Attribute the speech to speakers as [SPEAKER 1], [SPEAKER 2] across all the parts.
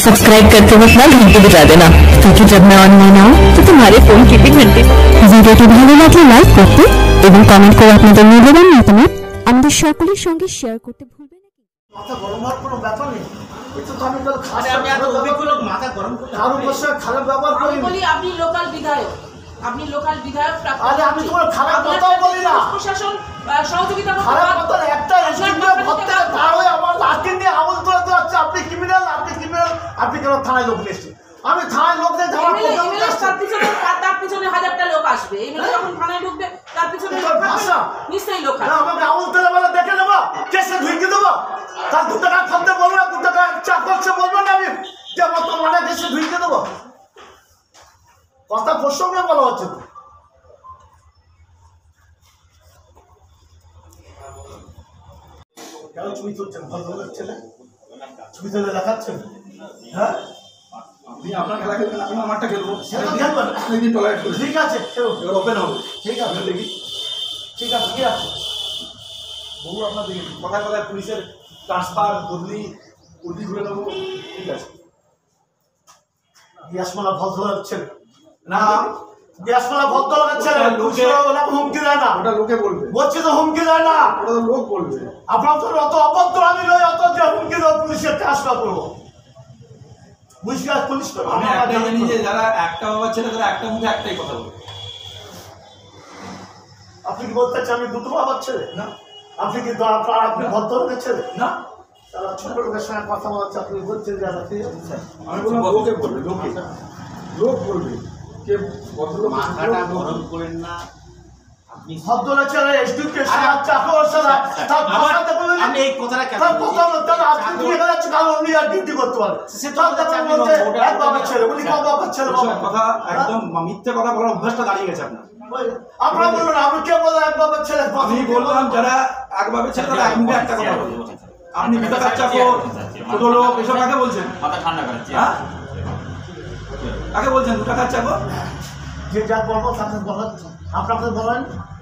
[SPEAKER 1] Subscribe करते वक्त ना घंटी बजा देना, क्योंकि जब मैं ऑनलाइन आऊँ तो तुम्हारे फोन की भी घंटी। ভিডিওটি ভালো লাগলে লাইক করতে এবং কমেন্ট করে আপনাদের মূল্যবান মতামত আমাদের সকলের সঙ্গে শেয়ার করতে ভুলবেন না।
[SPEAKER 2] মাথা গরম হওয়ার কোনো ব্যাপার নেই। এটা তো আমি কাল খাস আমি এত অভিজ্ঞ লোক মাথা গরম করে আর অবশ্যই খারাপ ব্যবহার করি।
[SPEAKER 3] আমি বলি আপনি লোকাল বিধায়ক, আপনি লোকাল বিধায়ক।
[SPEAKER 2] আরে আমি তোমার খারাপ কথা বলি না,
[SPEAKER 3] প্রশাসন সহযোগিতা করতে
[SPEAKER 2] খারাপ কথা একটা এসডিও ভর্তি তাও আমার লাঠি নিয়ে আমল করে দিচ্ছে। আপনি ক্রিমিনাল, আপনি কেন থানায় লোক নিয়েছেন? আমি থানায় লোক দিয়ে যাওয়ার প্রোগ্রাম করছি।
[SPEAKER 3] তার পিছনে হাজারটা লোক আসবে, এই মিলে যখন থানায় ঢুকবে তার পিছনে নিশ্চয়ই লোক আসবে।
[SPEAKER 2] আমাকে আমল করে বলে দেখে নেব, কেসে ঢুকিয়ে দেবো। তার 2 টাকা খাদ্য বলবো না, 2 টাকা চা করছে বলবো না, আমি যে মতো মানে কেসে ঢুকিয়ে দেবো। কথা প্রসঙ্গে বলা হচ্ছে তো। কেন ছবি তুলছেন? ভদ্রলোকের ছেলে ছবি তুলে দেখাচ্ছেন? হ্যাঁ,
[SPEAKER 4] আপনি আপনার খেলা খেলবেন, আমি আমারটা খেলবো।
[SPEAKER 2] ঠিক আছে,
[SPEAKER 4] ওপেন হবে।
[SPEAKER 2] ঠিক আছে,
[SPEAKER 4] দেখি
[SPEAKER 2] ঠিক আছে, কি আছে
[SPEAKER 4] বহু আপনার দেখি কথায় কথায় পুলিশের ট্রান্সফার বদলি উল্টি ঘুরে নেবো। ঠিক আছে,
[SPEAKER 2] দিয়াসমালা ভদ্রলোকের ছেলে
[SPEAKER 4] না
[SPEAKER 2] দিয়াসমালা ভদ্রলোকের ছেলে হুমকি দেয় না।
[SPEAKER 4] ওটা লোকে বলবে,
[SPEAKER 2] বলছি তো হুমকি দেয় না।
[SPEAKER 4] ওটা তো লোক বলবে।
[SPEAKER 2] আপনার তো অত অভদ্র আমি নই, অত যে হুমকি দেবো পুলিশের ট্রান্সফার করবো। পুলিশ করবো।
[SPEAKER 4] আমি একটাই জানি যে যারা একটা বাবার ছেলে তারা একটা মুখে একটাই কথা বলবে।
[SPEAKER 2] আপনি কি বলতে চান আমি দুটো বাবার ছেলে?
[SPEAKER 4] না।
[SPEAKER 2] আপনি কি আপনি ভদ্রলোকের ছেলে?
[SPEAKER 4] না,
[SPEAKER 2] তারা ছোট লোকের সঙ্গে কথা বলাচ্ছে, আপনি বলছেন যে
[SPEAKER 4] আমি বললাম লোকে বলবে, লোক বলবে। কে ভদ্রলোক?
[SPEAKER 5] মাথাটা গরম করেন না। আপনি
[SPEAKER 2] ভদ্রলোকের ছেলে এসডিকে চাকর সারা তার ভাষাতে বলেন।
[SPEAKER 5] আমি এই কথাটা কেন
[SPEAKER 2] তার কথা হলো তাহলে আপনি কি এখানে আছে কাল অন্য আর ডিউটি করতে পারে।
[SPEAKER 5] সেটা বলতে
[SPEAKER 2] এক বাবার ছেলে উনি কম বাবার ছেলে।
[SPEAKER 4] কথা একদম মিথ্যে কথা বলার অভ্যাসটা দাঁড়িয়ে গেছে আপনার।
[SPEAKER 2] আপনারা বলবেন আপনি কে বলেন এক বাবার ছেলে?
[SPEAKER 4] আমি বললাম যারা এক বাবার ছেলে তারা এক মুখে একটা কথা বলবে। আপনি বিতা কাচ্চা ছোট লোক এসব কাকে বলছেন?
[SPEAKER 5] মাথা ঠান্ডা করেন।
[SPEAKER 4] হ্যাঁ, কাকে বলছেন? 2 টাকা চাকো
[SPEAKER 2] যে যা বলবো তাকে বলেন, আপনাকে বলেন,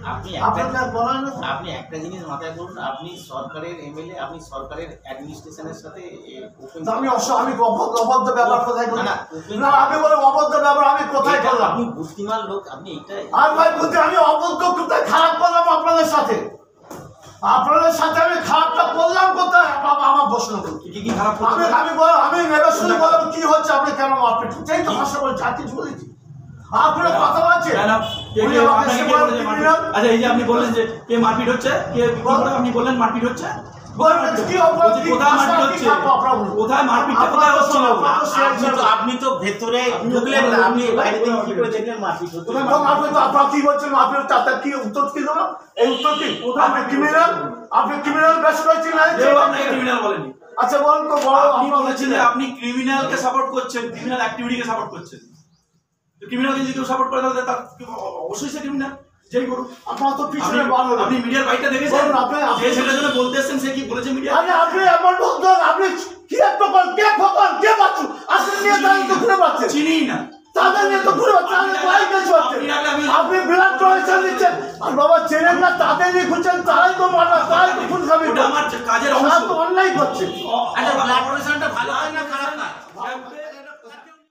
[SPEAKER 5] আপনি একটা জিনিস মাথায় করুন, আপনি সরকারের এমএলএ, আপনি সরকারের অ্যাডমিনিস্ট্রেশনের সাথে
[SPEAKER 2] আমি অবদ্ধ ব্যবহার কোথায় করলাম? না আমি বলে অবদ্ধ ব্যবহার আমি কোথায় করলাম?
[SPEAKER 5] আপনি বুদ্ধিমান লোক, আপনি এইটাই
[SPEAKER 2] আর ভাই বুদ্ধি আমি অবদ্ধ কোথায় খারাপ করলাম আপনাদের সাথে? আপনাদের সাথে আমি খারাপটা করলাম কোথায়? আমার প্রশ্ন
[SPEAKER 4] কি খারাপ?
[SPEAKER 2] আমি এবার শুনে বললাম কি হচ্ছে, আপনি কেন মারপিট? সেই তো ভাষা বলে যা কিছু বলেছি আপনার কথা বলছে।
[SPEAKER 4] আচ্ছা, এই যে আপনি বললেন যে কে মারপিট হচ্ছে, কে আপনি বললেন মারপিট হচ্ছে,
[SPEAKER 5] আপনি তো ভেতরে ঢুকলেন না, আপনি বাইরে থেকে কি করে দেখলেন মারপিট হচ্ছে?
[SPEAKER 2] আপনারা কি বলছেন? আপনার চাচা কি উত্তর কি দেবো? এই উত্তর কি? আপনি ক্রিমিনাল, আপনি ক্রিমিনাল বেশ রয়েছেন না?
[SPEAKER 4] ক্রিমিনাল বলেনি।
[SPEAKER 2] আচ্ছা বলুন তো বড়
[SPEAKER 4] আপনি বলেছেন যে আপনি ক্রিমিনালকে সাপোর্ট করছেন, ক্রিমিনাল অ্যাক্টিভিটিকে সাপোর্ট করছেন। তো ক্রিমিনালকে যদি কেউ সাপোর্ট করে তাহলে তার অবশ্যই সে ক্রিমিনাল। যেই করুন
[SPEAKER 2] আপনার তো পিছনে
[SPEAKER 4] আপনি মিডিয়ার বাইকটা দেখেছেন, যে সেটার জন্য বলতে এসেছেন সে কি বলেছে মিডিয়া?
[SPEAKER 2] আপনি এমন বলতে আপনি কি একটা বল কে খবর কে বাচ্চু আসলে নিয়ে তাই তো ঘুরে পাচ্ছে
[SPEAKER 4] চিনি না
[SPEAKER 2] তাদের নিয়ে তো ঘুরে পাচ্ছে আমি বাইক গেছি আপনি বিরাট ট্রানজিশন দিচ্ছেন আর বাবা চেনেন না তাদের নিয়ে ঘুরছেন তারাই তো মারনা তারাই তো খুন খাবি
[SPEAKER 4] আমার কাজের অংশ
[SPEAKER 2] তো অনলাইন করছে।
[SPEAKER 5] আচ্ছা ব্লাড প্রেশারটা ভালো হয় না খারাপ না?